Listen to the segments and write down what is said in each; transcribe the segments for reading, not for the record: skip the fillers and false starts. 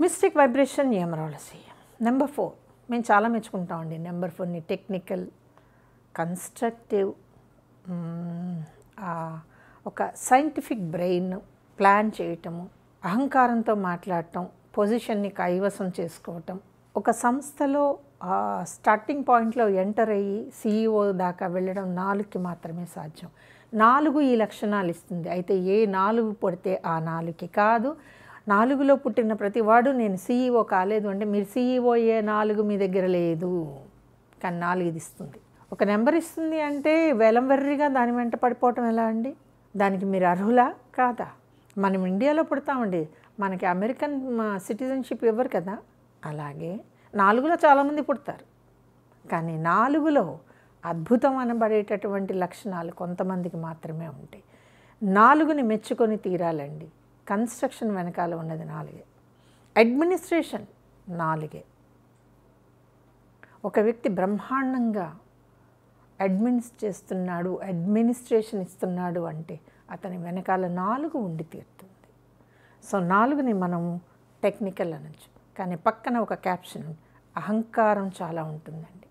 Mystic vibration numerology number 4 మేము చాలా మెచ్చుకుంటామండి. నెంబర్ 4ని టెక్నికల్, కన్స్ట్రక్టివ్, ఒక సైంటిఫిక్ బ్రెయిన్, ప్లాన్ చేయటము, అహంకారంతో మాట్లాడటం, పొజిషన్ని కైవసం చేసుకోవటం, ఒక సంస్థలో స్టార్టింగ్ పాయింట్లో ఎంటర్ అయ్యి CEO దాకా వెళ్ళడం 4కి మాత్రమే సాధ్యం. 4 ఈ లక్షణాలు ఇస్తుంది. అయితే ఏ 4 పుడితే ఆ 4కి కాదు. 4లో పుట్టిన ప్రతివాడు నేను CEO కాలేదు అంటే మీరు CEO ఏ 4 మీ దగ్గర లేదు, కానీ 4 ఇది ఇస్తుంది. ఒక నెంబర్ ఇస్తుంది అంటే వెలంవెర్రిగా దాని వెంట పడిపోవటం ఎలా అండి? దానికి మీరు అర్హులా కాదా? మనం ఇండియాలో పుడతామండి, మనకి అమెరికన్ సిటిజన్షిప్ ఇవ్వరు కదా. అలాగే 4లో చాలామంది పుడతారు, కానీ 4లో అద్భుతం అనబడేటటువంటి లక్షణాలు కొంతమందికి మాత్రమే ఉంటాయి. 4ని మెచ్చుకొని తీరాలండి. కన్స్ట్రక్షన్ వెనకాల ఉన్నది 4. అడ్మినిస్ట్రేషన్ 4. ఒక వ్యక్తి బ్రహ్మాండంగా అడ్మినిస్ట్రేషన్ ఇస్తున్నాడు అంటే అతని వెనకాల 4 ఉండి తీరుతుంది. సో 4ని మనము టెక్నికల్ అనొచ్చు, కానీ పక్కన ఒక క్యాప్షన్ అహంకారం చాలా ఉంటుందండి.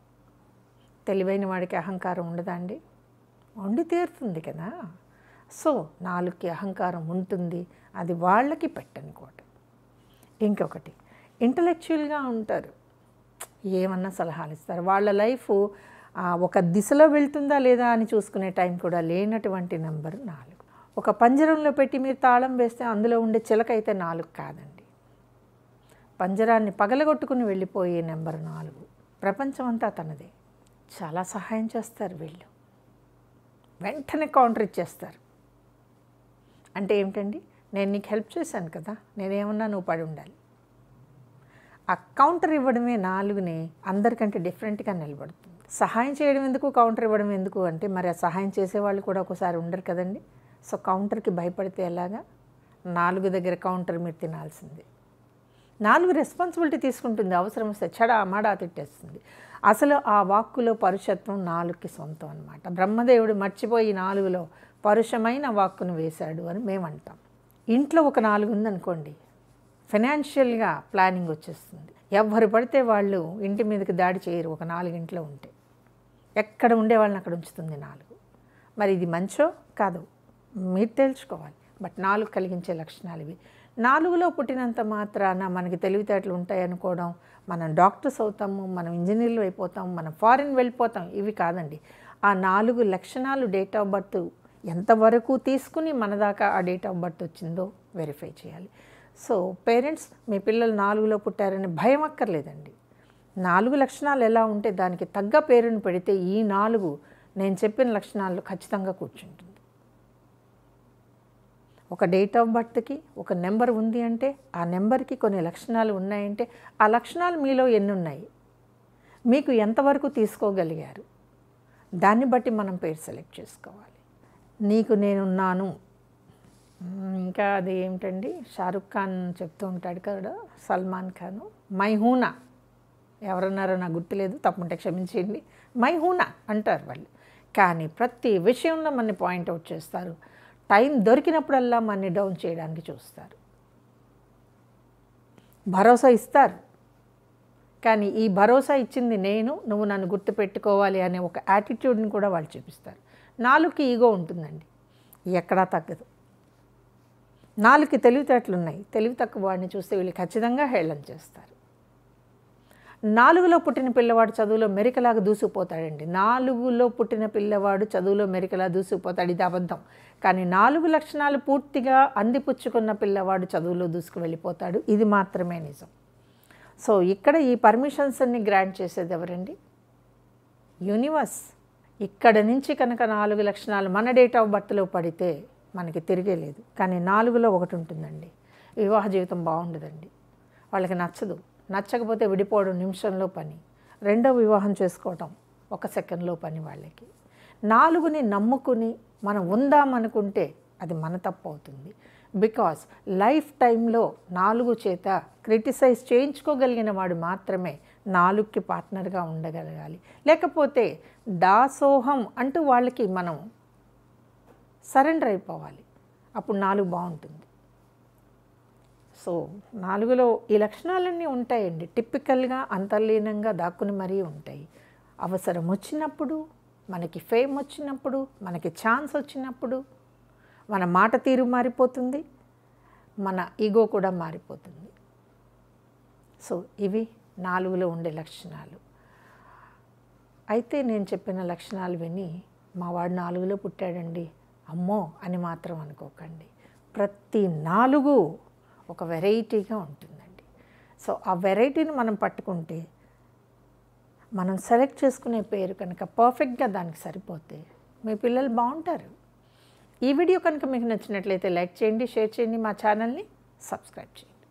తెలివైన వాడికి అహంకారం ఉండదా అండి? ఉండి తీరుతుంది కదా. సో 4కి అహంకారం ఉంటుంది, అది వాళ్ళకి పెట్టని కోట. ఇంకొకటి ఇంటలెక్చువల్గా ఉంటారు, ఏమన్నా సలహాలు ఇస్తారు. వాళ్ళ లైఫ్ ఒక దిశలో వెళ్తుందా లేదా అని చూసుకునే టైం కూడా లేనటువంటి నెంబర్ 4. ఒక పంజరంలో పెట్టి మీరు తాళం వేస్తే అందులో ఉండే చిలక అయితే 4 కాదండి. పంజరాన్ని పగలగొట్టుకుని వెళ్ళిపోయే నెంబర్ 4. ప్రపంచం అంతా తనదే. చాలా సహాయం చేస్తారు వీళ్ళు, వెంటనే కౌంటర్ ఇచ్చేస్తారు. అంటే ఏమిటండి, నేను నీకు హెల్ప్ చేశాను కదా, నేనేమన్నా నువ్వు పడి ఉండాలి. ఆ కౌంటర్ ఇవ్వడమే 4ని అందరికంటే డిఫరెంట్గా నిలబడుతుంది. సహాయం చేయడం ఎందుకు, కౌంటర్ ఇవ్వడం ఎందుకు అంటే మరి ఆ సహాయం చేసేవాళ్ళు కూడా ఒకసారి ఉండరు కదండి. సో కౌంటర్కి భయపడితే ఎలాగా? 4 దగ్గర కౌంటర్ మీరు తినాల్సిందే. 4 రెస్పాన్సిబిలిటీ తీసుకుంటుంది, అవసరం వస్తే చెడా మడా తిట్టేస్తుంది. అసలు ఆ వాక్కులో పరుషత్వం 4కి సొంతం అన్నమాట. బ్రహ్మదేవుడు మర్చిపోయి 4లో పరుషమైన వాక్కును వేశాడు అని మేమంటాం. ఇంట్లో ఒక 4 ఉందనుకోండి, ఫైనాన్షియల్గా ప్లానింగ్ వచ్చేస్తుంది. ఎవరు పడితే వాళ్ళు ఇంటి మీదకి దాడి చేయరు. ఒక 4 ఇంట్లో ఉంటే ఎక్కడ ఉండే వాళ్ళని అక్కడ ఉంచుతుంది 4. మరి ఇది మంచో కాదు మీరు తెలుసుకోవాలి. బట్ 4 కలిగించే లక్షణాలు ఇవి. 4లో పుట్టినంత మాత్రాన మనకి తెలివితేటలు ఉంటాయి అనుకోవడం, మనం డాక్టర్స్ అవుతాము, మనం ఇంజనీర్లు అయిపోతాం, మనం ఫారిన్ వెళ్ళిపోతాం, ఇవి కాదండి. ఆ 4 లక్షణాలు డేట్ ఆఫ్ బర్త్ ఎంతవరకు తీసుకుని మన దాకా ఆ డేట్ ఆఫ్ బర్త్ వచ్చిందో వెరిఫై చేయాలి. సో పేరెంట్స్, మీ పిల్లలు 4లో పుట్టారని భయం అక్కర్లేదండి. 4 లక్షణాలు ఎలా ఉంటే దానికి తగ్గ పేరును పెడితే ఈ 4 నేను చెప్పిన లక్షణాలు ఖచ్చితంగా కూర్చుంటుంది. ఒక డేట్ ఆఫ్ బర్త్కి ఒక నెంబర్ ఉంది అంటే ఆ నెంబర్కి కొన్ని లక్షణాలు ఉన్నాయంటే ఆ లక్షణాలు మీలో ఎన్ని ఉన్నాయి, మీకు ఎంతవరకు తీసుకోగలిగారు, దాన్ని బట్టి మనం పేరు సెలెక్ట్ చేసుకోవాలి. నీకు నేనున్నాను, ఇంకా అది ఏమిటండి, షారుఖ్ ఖాన్ చెప్తూ ఉంటాడు కదా, సల్మాన్ ఖాన్, మైహూనా, ఎవరన్నారో నాకు గుర్తులేదు, తప్పుంటే క్షమించండి, మైహూనా అంటారు వాళ్ళు. కానీ ప్రతి విషయంలో మనని పాయింట్అవుట్ చేస్తారు. టైం దొరికినప్పుడల్లా మనని డౌన్ చేయడానికి చూస్తారు. భరోసా ఇస్తారు, కానీ ఈ భరోసా ఇచ్చింది నేను, నువ్వు నన్ను గుర్తుపెట్టుకోవాలి అనే ఒక యాటిట్యూడ్ని కూడా వాళ్ళు చూపిస్తారు. 4కి ఈగో ఉంటుందండి, ఎక్కడా తగ్గదు. 4కి తెలివితేటలు ఉన్నాయి, తెలివి తక్కువ వాడిని చూస్తే వీళ్ళు ఖచ్చితంగా హేళన చేస్తారు. 4లో పుట్టిన పిల్లవాడు చదువులో మెరికలాగా దూసుకుపోతాడండి. 4లో పుట్టిన పిల్లవాడు చదువులో మెరికలా దూసుకుపోతాడు, ఇది అబద్ధం. కానీ 4 లక్షణాలు పూర్తిగా అందిపుచ్చుకున్న పిల్లవాడు చదువులో దూసుకు వెళ్ళిపోతాడు, ఇది మాత్రమే నిజం. సో ఇక్కడ ఈ పర్మిషన్స్ అన్ని గ్రాంట్ చేసేది ఎవరండి? యూనివర్స్. ఇక్కడ నుంచి కనుక 4 లక్షణాలు మన డేట్ ఆఫ్ బర్త్లో పడితే మనకి తిరిగే లేదు. కానీ 4లో ఒకటి ఉంటుందండి, వివాహ జీవితం బాగుండదండి, వాళ్ళకి నచ్చదు. నచ్చకపోతే విడిపోవడం నిమిషంలో పని, రెండో వివాహం చేసుకోవటం 1 సెకండ్లో పని వాళ్ళకి. 4ని నమ్ముకుని మనం ఉందామనుకుంటే అది మన తప్పు అవుతుంది. బికాస్ లైఫ్ టైంలో 4 చేత క్రిటిసైజ్ చేయించుకోగలిగిన వాడు మాత్రమే 4కి పార్ట్నర్గా ఉండగలగాలి. లేకపోతే దాసోహం అంటూ వాళ్ళకి మనం సరెండర్ అయిపోవాలి, అప్పుడు 4 బాగుంటుంది. సో 4లో ఈ లక్షణాలన్నీ ఉంటాయండి. టిపికల్గా అంతర్లీనంగా దాక్కుని మరీ ఉంటాయి. అవసరం వచ్చినప్పుడు, మనకి ఫేమ్ వచ్చినప్పుడు, మనకి ఛాన్స్ వచ్చినప్పుడు మన మాట తీరు మారిపోతుంది, మన ఈగో కూడా మారిపోతుంది. సో ఇవి 4లో ఉండే లక్షణాలు. అయితే నేను చెప్పిన లక్షణాలు విని మా వాడు 4లో పుట్టాడండి అమ్మో అని మాత్రం అనుకోకండి. ప్రతి 4 ఒక వెరైటీగా ఉంటుందండి. సో ఆ వెరైటీని మనం పట్టుకుంటే, మనం సెలెక్ట్ చేసుకునే పేరు కనుక పర్ఫెక్ట్గా దానికి సరిపోతే మీ పిల్లలు బాగుంటారు. ఈ వీడియో కనుక మీకు నచ్చినట్లయితే లైక్ చేయండి, షేర్ చేయండి, మా ఛానల్ని సబ్స్క్రైబ్ చేయండి.